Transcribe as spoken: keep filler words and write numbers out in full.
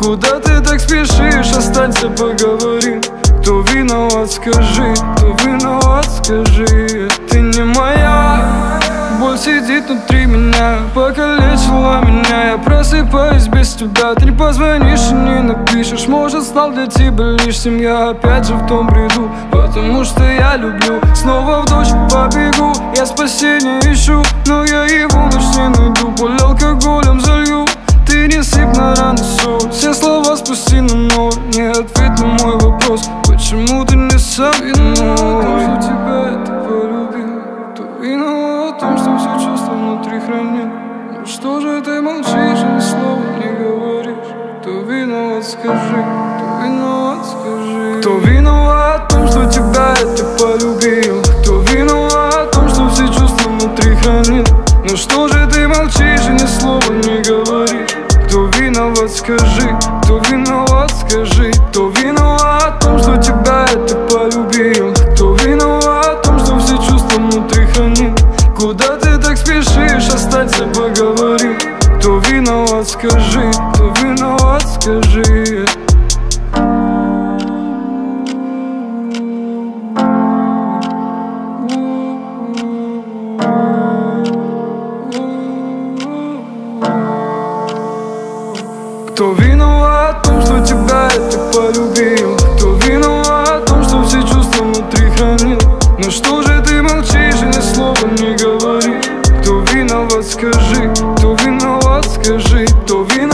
Куда ты так спешишь? Останься, поговорим. Кто виноват, скажи, кто виноват, скажи. Ты не моя, боль сидит внутри меня, покалечила меня. Я просыпаюсь без тебя, ты не позвонишь и не напишешь. Может, стал для тебя лишь семья, опять же в том бреду. Потому что я люблю, снова в дождь побегу. Я спасения ищу, но я его ночь не найду. Боль алкоголем залью, ты не сыпь на раны соль. Все слова спусти на ноль, не ответ на мой вопрос. Почему ты не со мной? Что тебя это полюбил? Кто виноват в том, что все чувства внутри хранил? Ну что же ты молчишь и ни слова не говоришь? Кто виноват, скажи, кто виноват, скажи. Кто виноват в том, что тебя это полюбил? Кто виноват в том, что все чувства внутри хранил? Ну что же ты молчишь и ни слова не говоришь? Кто виноват, скажи, кто виноват, скажи. Кто виноват в том, что тебя это полюбил? Кто виноват в том, что все чувства внутри хранил? Куда ты так спешишь? Останься, поговорим. Кто виноват, скажи, кто виноват, скажи. Кто виноват в том, что тебя это полюбил? Кто виноват в том, что все чувства внутри хранил? Ну что же ты молчишь и ни слова не говоришь? Кто виноват, скажи, кто виноват, скажи. Кто виноват?